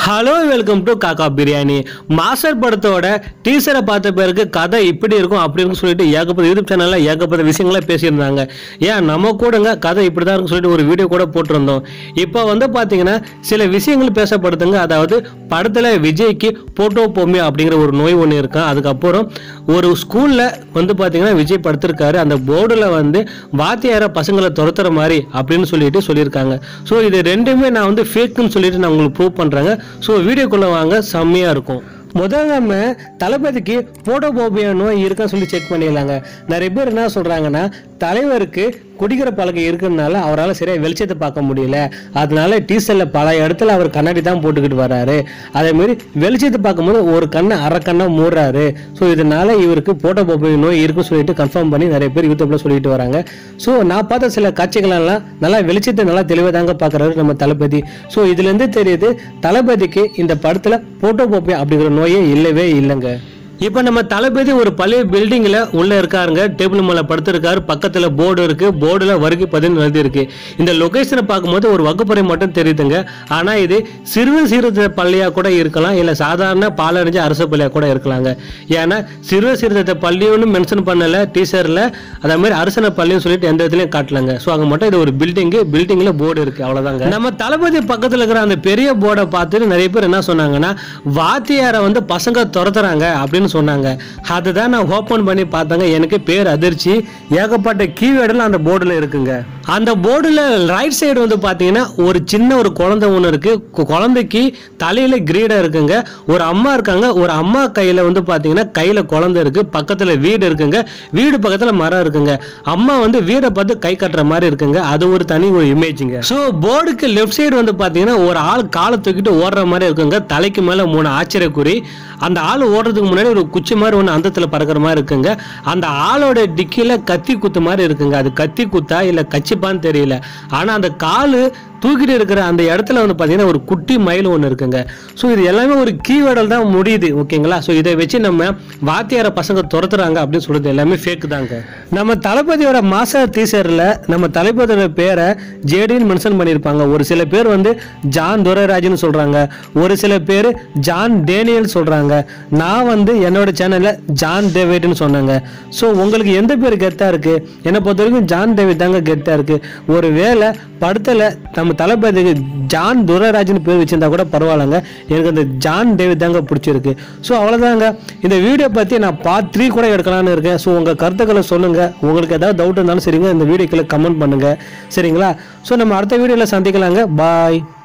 Hello welcome to காக்கா biryani. Master படத்தோட டீசரை பார்த்த பிறகு கதை இப்படி இருக்கும் அப்படி இருக்குன்னு சொல்லிட்டு ஏகப்பட்ட யூடியூப் சேனல்ல ஏகப்பட்ட விஷயங்கள பேசியிருந்தாங்க. ஏன் நம்ம கூடங்க கதை இப்படி தான் இருக்குன்னு சொல்லிட்டு ஒரு வீடியோ கூட போட்டிருந்தோம். இப்போ வந்து பார்த்தீங்கன்னா சில விஷயங்கள் பேசப்படுதுங்க. அதாவது படத்தில் விஜய்க்கு போட்டோபோமியா அப்படிங்கிற ஒரு நோய் ஒன்று இருக்கான். அதுக்கப்புறம் ஒரு ஸ்கூலில் வந்து பார்த்தீங்கன்னா விஜய் படுத்திருக்காரு. அந்த போர்டில் வந்து வாத்தியார பசங்களை துரத்துற மாதிரி அப்படின்னு சொல்லியிருக்காங்க. ஸோ இது ரெண்டுமே நான் வந்து ஃபேக்குன்னு சொல்லிட்டு நான் உங்களுக்கு ப்ரூவ் பண்ணுறேங்க. ஸோ வீடியோக்குள்ளே வாங்க, செம்மையாக இருக்கும். முதல்ல நம்ம தளபதிக்கு போட்டோபோபியா நோய் இருக்கான்னு சொல்லி செக் பண்ணிடலாங்க. நிறைய பேர் என்ன சொல்கிறாங்கன்னா, தலைவருக்கு குடிக்கிற பழக்கம் இருக்கிறதுனால அவரால் சரியாக வெளிச்சத்தை பார்க்க முடியல, அதனால டீசரில் பல இடத்துல அவர் கண்ணாடி தான் போட்டுக்கிட்டு வர்றாரு. அதேமாரி வெளிச்சத்தை பார்க்கும்போது ஒரு கண்ணை அரை கண்ணை மூடுறாரு. ஸோ இதனால இவருக்கு போட்டோபோபியா நோய் இருக்குன்னு சொல்லிட்டு கன்ஃபார்ம் பண்ணி நிறைய பேர் யூடியூப்ல சொல்லிட்டு வராங்க. ஸோ நான் பார்த்த சில காட்சிகளெல்லாம் நல்லா வெளிச்சத்தை நல்லா தெளிவாக தாங்க பார்க்குறாரு நம்ம தளபதி. ஸோ இதுலேருந்து தெரியுது தளபதிக்கு இந்த படத்தில் போட்டோபோபியா அப்படிங்கிற நோயே இல்லவே இல்லைங்க. இப்போ நம்ம தளபதி ஒரு பழைய பில்டிங்கில் உள்ளே இருக்காருங்க. டேபிள் மேலே படுத்திருக்காரு. பக்கத்தில் போர்டு இருக்குது. போர்டில் வருகை 10 எழுதி இருக்கு. இந்த லொக்கேஷனை பார்க்கும்போது ஒரு வகுப்பறை மட்டும் தெரியுதுங்க. ஆனால் இது சிறுவ சீர்திருத்த பள்ளியாக கூட இருக்கலாம், இல்லை சாதாரண பாலறிஞ்ச அரசு பள்ளியாக கூட இருக்கலாங்க. ஏன்னா சிறுவ சீர்திருத்த பள்ளின்னு மென்ஷன் பண்ணலை டீச்சரில், அதே மாதிரி அரசன பள்ளின்னு சொல்லிட்டு எந்த இடத்துலையும் காட்டலங்க. ஸோ அங்கே மட்டும் இது ஒரு பில்டிங்கில் போர்டு இருக்குது, அவ்வளோதாங்க. நம்ம தளபதி பக்கத்தில் இருக்கிற அந்த பெரிய போர்டை பார்த்துட்டு நிறைய பேர் என்ன சொன்னாங்கன்னா, வாத்தியாரை வந்து பசங்க துரத்துறாங்க அப்படின்னு சொன்னாங்க. அதுதான் நான் ஓபன் பண்ணி பார்த்தாங்க. எனக்கு பேர் அதிர்ச்சி. ஏகப்பட்ட கீவேர்டுலாம் அந்த போர்டில் இருக்குங்க. அந்த போர்டில் ரைட் சைடு வந்து பார்த்தீங்கன்னா ஒரு சின்ன ஒரு குழந்தை ஒன்று இருக்கு. குழந்தைக்கு தலையில கிரீடம் இருக்குங்க. ஒரு அம்மா இருக்காங்க. ஒரு அம்மா கையில வந்து பார்த்தீங்கன்னா கையில குழந்தை இருக்கு. பக்கத்தில் வீடு இருக்குங்க. வீடு பக்கத்தில் மரம் இருக்குங்க. அம்மா வந்து வீடை பார்த்து கை கட்டுற மாதிரி இருக்குங்க. அது ஒரு தனி ஒரு இமேஜுங்க. ஸோ போர்டுக்கு லெஃப்ட் சைடு வந்து பார்த்தீங்கன்னா ஒரு ஆள் காலை தூக்கிட்டு ஓடுற மாதிரி இருக்குங்க. தலைக்கு மேலே 3 ஆச்சரியக்குறி. அந்த ஆள் ஓடுறதுக்கு முன்னாடி ஒரு குச்சி மாதிரி ஒன்று அந்தத்தில் பறக்கிற மாதிரி இருக்குங்க. அந்த ஆளோட டிக்கில கத்தி குத்து மாதிரி இருக்குங்க. அது கத்தி குத்தா இல்லை கச்சிப்பான்னு தெரியல. ஆனால் அந்த காலு தூக்கிட்டு இருக்கிற அந்த இடத்துல வந்து பார்த்தீங்கன்னா ஒரு குட்டி மயில் ஒன்று இருக்குங்க. ஸோ இது எல்லாமே ஒரு கீவேர்டில் தான் முடியுது, ஓகேங்களா? ஸோ இதை வச்சு நம்ம வாத்தியார பசங்க துரத்துறாங்க அப்படின்னு சொல்றது எல்லாமே ஃபேக் தாங்க. நம்ம தளபதியோட மாஸ்டர் டீசரில் நம்ம தளபதியோட பேரை ஜேடின்னு மென்ஷன் பண்ணியிருப்பாங்க. ஒரு சில பேர் வந்து ஜான் துரைராஜ்னு சொல்கிறாங்க, ஒரு சில பேர் ஜான் டேனியல் சொல்கிறாங்க. நான் வந்து என்னோட சேனலில் ஜான் டேவிட்னு சொன்னாங்க. ஸோ உங்களுக்கு எந்த பேர் கெத்தாக இருக்குது? என்னை பொறுத்த வரைக்கும் ஜான் டேவிட் தாங்க கெத்தாக இருக்குது. ஒரு வேளை படத்தில் நம்ம தளபதிக்கு ஜான் துரைராஜ்னு பேர் வச்சிருந்தா கூட பரவாயில்லைங்க. எனக்கு அந்த ஜான் டேவிட் தாங்க பிடிச்சிருக்கு. ஸோ அவ்வளோதாங்க. இந்த வீடியோ பற்றி நான் பார்ட் 3 கூட எடுக்கலான்னு இருக்கேன். ஸோ உங்கள் கருத்துக்களை சொல்லுங்கள். உங்களுக்கு ஏதாவது டவுட் இருந்தாலும் சரிங்க, இந்த வீடியோக்குள்ள கமெண்ட் பண்ணுங்கள், சரிங்களா? ஸோ நம்ம அடுத்த வீடியோவில் சந்திக்கலாங்க. பாய்.